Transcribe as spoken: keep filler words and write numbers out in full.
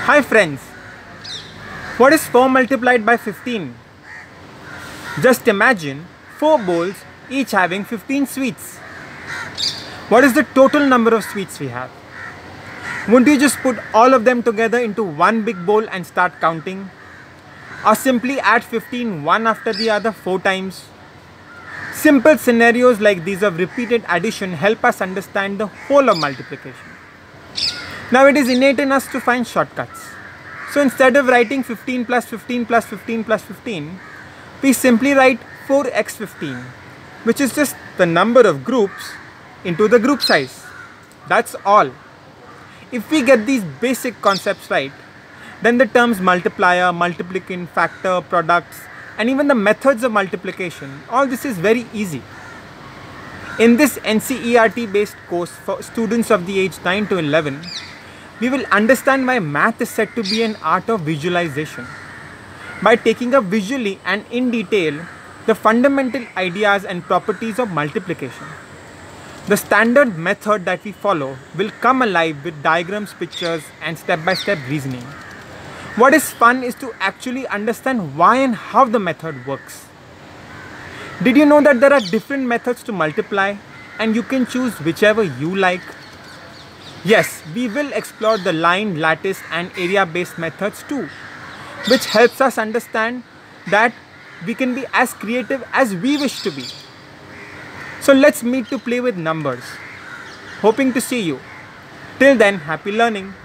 Hi friends, what is four multiplied by fifteen? Just imagine four bowls each having fifteen sweets. What is the total number of sweets we have? Wouldn't you just put all of them together into one big bowl and start counting? Or simply add fifteen one after the other four times? Simple scenarios like these of repeated addition help us understand the whole of multiplication. Now it is innate in us to find shortcuts. So instead of writing fifteen plus fifteen plus fifteen plus fifteen, we simply write four by fifteen, which is just the number of groups into the group size. That's all. If we get these basic concepts right, then the terms multiplier, multiplicand, factor, products, and even the methods of multiplication, all this is very easy. In this N C E R T based course for students of the age nine to eleven, we will understand why math is said to be an art of visualization. By taking up visually and in detail the fundamental ideas and properties of multiplication. The standard method that we follow will come alive with diagrams, pictures, and step-by-step reasoning. What is fun is to actually understand why and how the method works. Did you know that there are different methods to multiply and you can choose whichever you like? Yes, we will explore the line, lattice, and area-based methods too, which helps us understand that we can be as creative as we wish to be. So let's meet to play with numbers. Hoping to see you. Till then, happy learning.